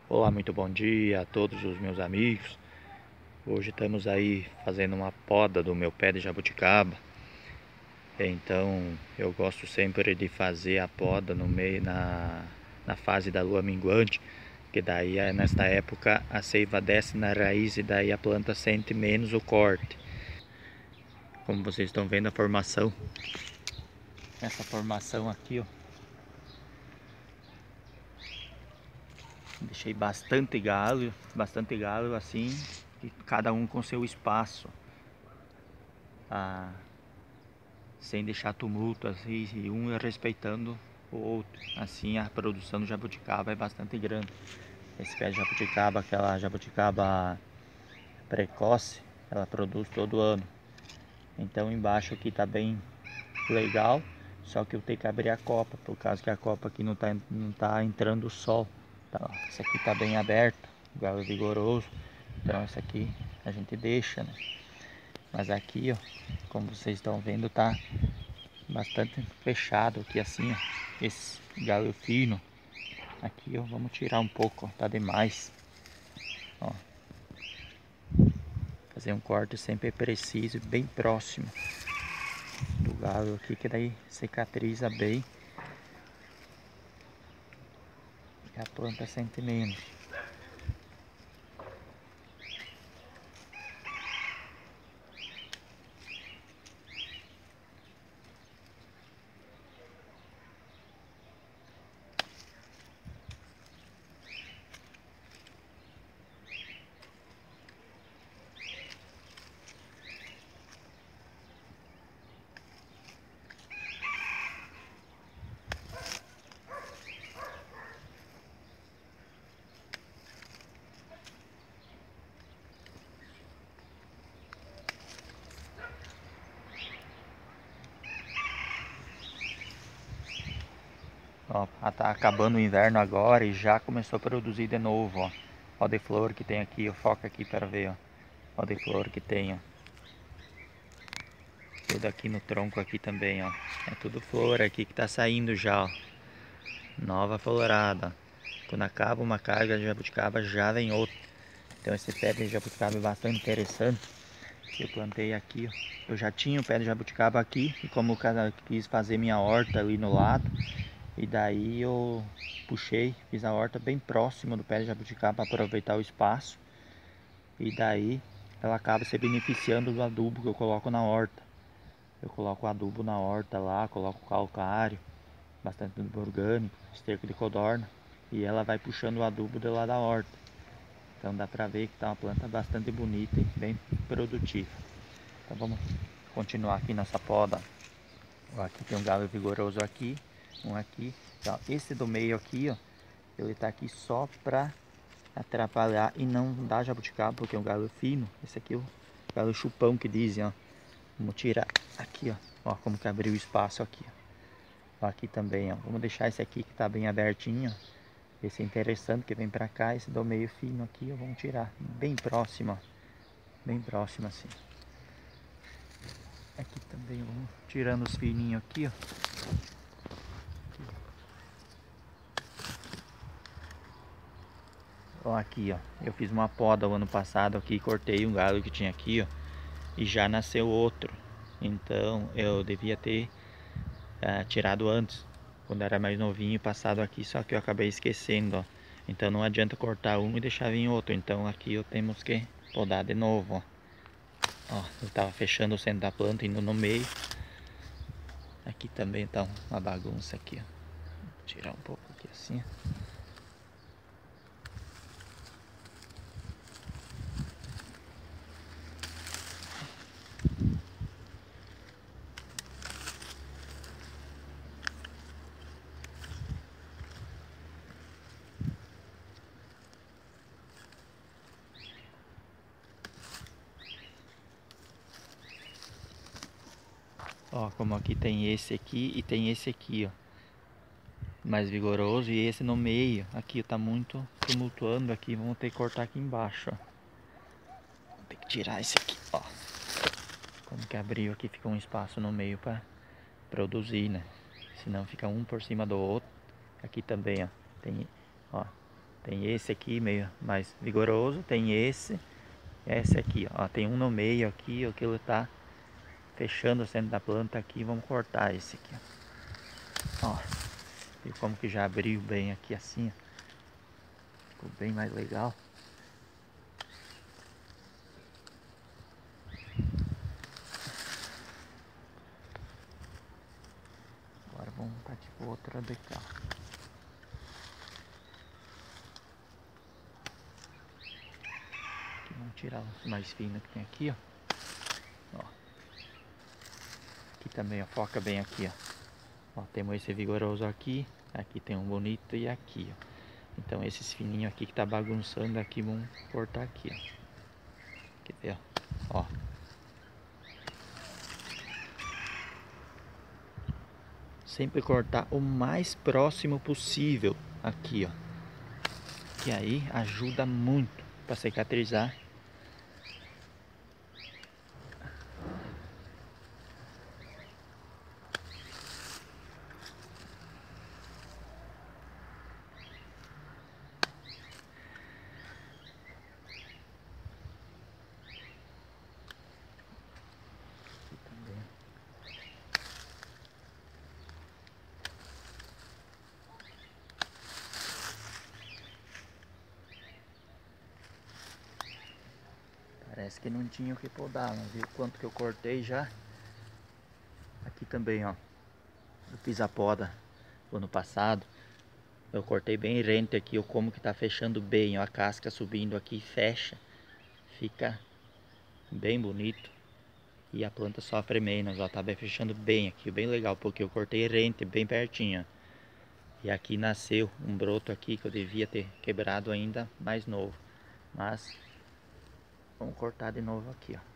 Olá, muito bom dia a todos os meus amigos. Hoje estamos aí fazendo uma poda do meu pé de jabuticaba. Então eu gosto sempre de fazer a poda no meio na fase da lua minguante, que daí nesta época a seiva desce na raiz e daí a planta sente menos o corte. Como vocês estão vendo a formação, essa formação aqui, ó, deixei bastante galho assim, e cada um com seu espaço. Sem deixar tumulto assim, e um respeitando o outro. Assim a produção do jabuticaba é bastante grande. Esse pé de jabuticaba, aquela jabuticaba precoce, ela produz todo ano. Então embaixo aqui tá bem legal, só que eu tenho que abrir a copa, por causa que a copa aqui não tá entrando o sol. Então, esse aqui tá bem aberto, galho vigoroso. Então esse aqui a gente deixa, né? Mas aqui, ó, como vocês estão vendo, tá bastante fechado aqui assim, ó. Esse galho fino aqui, ó, vamos tirar um pouco, ó, tá demais, ó. Fazer um corte sempre preciso, bem próximo do galho aqui, que daí cicatriza bem e a planta sente menos. Ó, tá acabando o inverno agora e já começou a produzir de novo, ó. Ó de flor que tem aqui, ó, foca aqui para ver, ó. Ó de flor que tem, ó. Tudo aqui no tronco aqui também, ó. É tudo flor aqui que tá saindo já, ó. Nova florada. Quando acaba uma carga de jabuticaba, já vem outra. Então esse pé de jabuticaba é bastante interessante. Eu plantei aqui, ó. Eu já tinha o pé de jabuticaba aqui, e como eu quis fazer minha horta ali no lado, e daí eu puxei, fiz a horta bem próximo do pé de jabuticaba para aproveitar o espaço. E daí ela acaba se beneficiando do adubo que eu coloco na horta. Eu coloco adubo na horta lá, coloco calcário, bastante adubo orgânico, esterco de codorna, e ela vai puxando o adubo de lá da horta. Então dá pra ver que tá uma planta bastante bonita e bem produtiva. Então vamos continuar aqui nessa poda. Ó, aqui tem um galho vigoroso aqui, um aqui. Então, esse do meio aqui, ó, ele tá aqui só pra atrapalhar e não dar jabuticaba, porque é um galho fino. Esse aqui é o galho chupão que dizem, ó. Vamos tirar aqui, ó. Ó, como que abriu o espaço aqui, ó. Ó, aqui também, ó. Vamos deixar esse aqui que tá bem abertinho, ó. Esse é interessante que vem pra cá. Esse do meio fino aqui, ó, vamos tirar bem próximo, ó. Bem próximo assim. Aqui também vamos tirando os fininhos aqui, ó. Ó, aqui, ó. Eu fiz uma poda o ano passado aqui, cortei um galho que tinha aqui, ó. E já nasceu outro. Então eu devia ter tirado antes, quando era mais novinho, passado aqui, só que eu acabei esquecendo, ó. Então não adianta cortar um e deixar vir outro. Então aqui eu temos que podar de novo, ó. Ó, eu tava fechando o centro da planta, indo no meio. Aqui também tá uma bagunça aqui, ó. Vou tirar um pouco aqui assim. Ó, como aqui tem esse aqui e tem esse aqui, ó, mais vigoroso, e esse no meio. Aqui tá muito tumultuando aqui, vamos ter que cortar aqui embaixo, ó. Vou ter que tirar esse aqui, ó. Como que abriu aqui, fica um espaço no meio para produzir, né? Senão fica um por cima do outro. Aqui também, ó, tem, ó, Tem esse aqui meio mais vigoroso, tem esse aqui, ó. Tem um no meio aqui, aquilo tá fechando o centro da planta aqui. Vamos cortar esse aqui, ó. E como que já abriu bem aqui assim, ó. Ficou bem mais legal. Agora vamos montar tipo outra de cá. Aqui, vamos tirar os mais finos que tem aqui, ó. Aqui também, ó, foca bem aqui, ó. Temos esse vigoroso aqui, aqui tem um bonito e aqui, ó. Então esses fininhos aqui que tá bagunçando aqui, vamos cortar aqui, ó. Quer ver, ó. Sempre cortar o mais próximo possível aqui, ó. Que aí ajuda muito para cicatrizar. Parece que não tinha o que podar, mas viu quanto que eu cortei já? Aqui também, ó. Eu fiz a poda no ano passado. Eu cortei bem rente aqui, ó, como que tá fechando bem, ó. A casca subindo aqui, fecha. Fica bem bonito. E a planta sofre menos, ó. Tá bem fechando bem aqui, bem legal, porque eu cortei rente bem pertinho. E aqui nasceu um broto aqui que eu devia ter quebrado ainda mais novo. Mas vamos cortar de novo aqui, ó.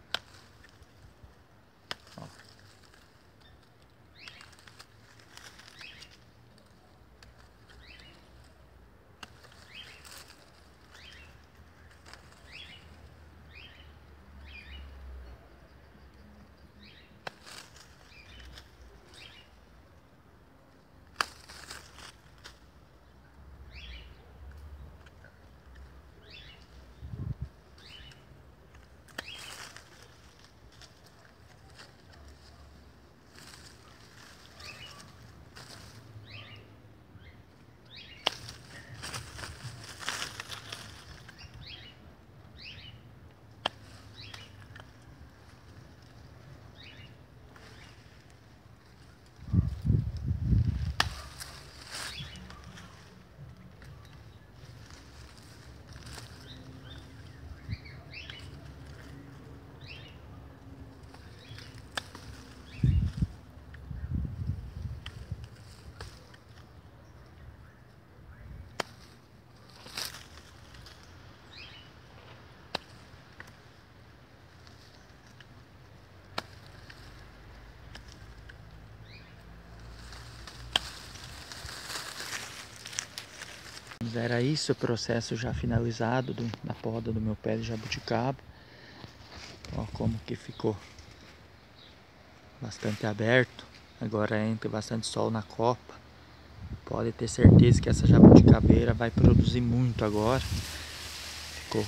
Era isso o processo já finalizado da poda do meu pé de jabuticaba. Ó como que ficou bastante aberto. Agora entra bastante sol na copa. Pode ter certeza que essa jabuticabeira vai produzir muito agora. Ficou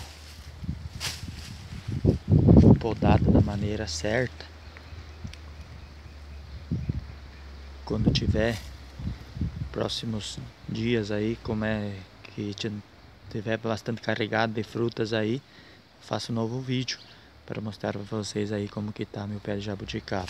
podada da maneira certa. Quando tiver próximos dias aí, como é que tiver bastante carregado de frutas aí, faço um novo vídeo para mostrar para vocês aí como que tá meu pé de jabuticaba.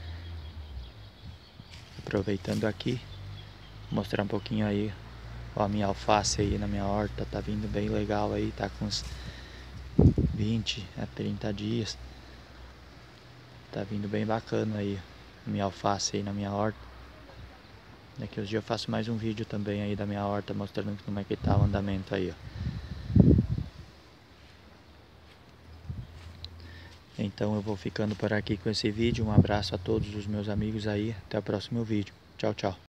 Aproveitando aqui, mostrar um pouquinho aí, ó, a minha alface aí na minha horta, tá vindo bem legal aí, tá com uns 20 a 30 dias. Tá vindo bem bacana aí, minha alface aí na minha horta. Daqui uns dias eu faço mais um vídeo também aí da minha horta, mostrando como é que tá o andamento aí, ó. Então eu vou ficando por aqui com esse vídeo. Um abraço a todos os meus amigos aí. Até o próximo vídeo. Tchau, tchau.